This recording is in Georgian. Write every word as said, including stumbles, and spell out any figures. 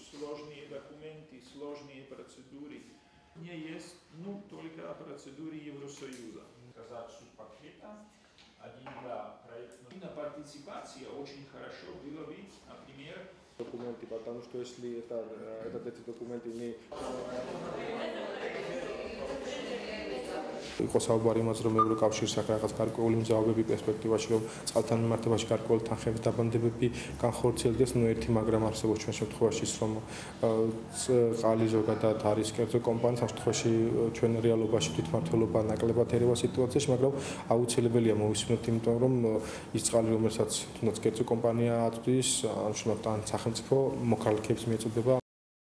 сложные документы, сложные процедуры. Не есть ну, только процедуры Евросоюза. Сказать суть пакета. Один для проектной партиципации очень хорошо было бы, например, документы, потому что если это, это, эти документы не იყო საუბარი იმაზე, რომ ევროკავშირის რაღაც გარკვეული მზაობები პერსპექტივაში, რომ წყალთან მიმართებაში გარკვეული თანხების დაბანდებები განხორციელდეს, ნუ ერთი მაგრამ არსებობს ჩვენ შემთხვევაში ის, რომ წყალი ზოგადად არის კერძო კომპანიის შემთხვევაში ჩვენ რეალობაში თვითმმართველობა ნაკლებად ერევა სიტუაციაში, მაგრამ აუცილებელია მოვისმინოთ, იმიტომ რომ ის წყალი, რომელსაც თუნდაც კერძო კომპანია აწვდის, ან სახელმწიფო მოქალაქეებს მიეწოდება